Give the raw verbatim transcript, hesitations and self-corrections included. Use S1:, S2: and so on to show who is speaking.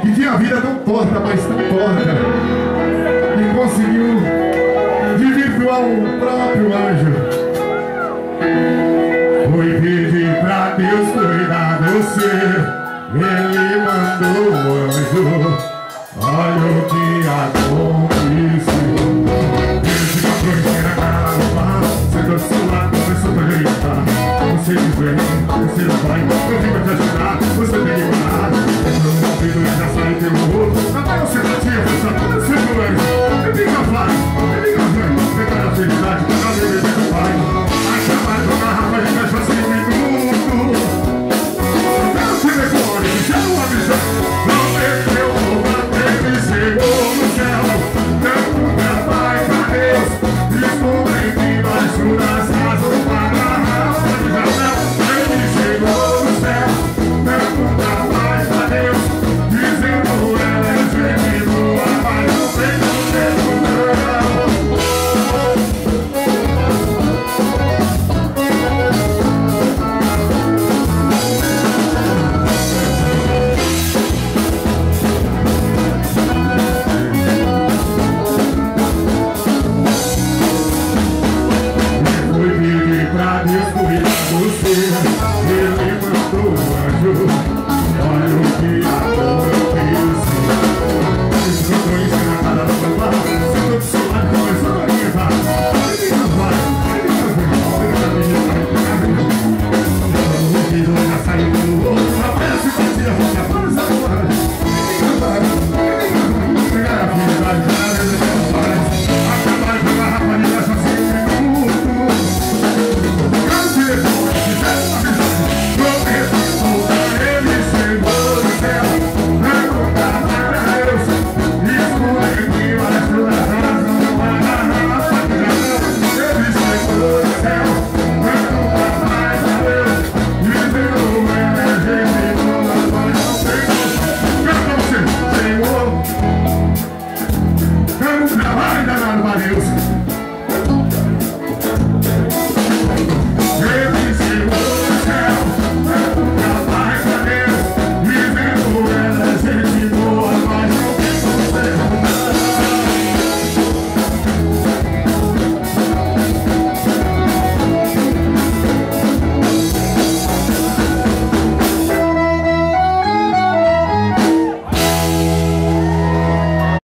S1: que tinha a vida tão torta, mas tão torta, e conseguiu desvirtuar o próprio anjo. Foi pedir pra Deus cuidar de você, ele mandou o anjo. Olha o que aconteceu.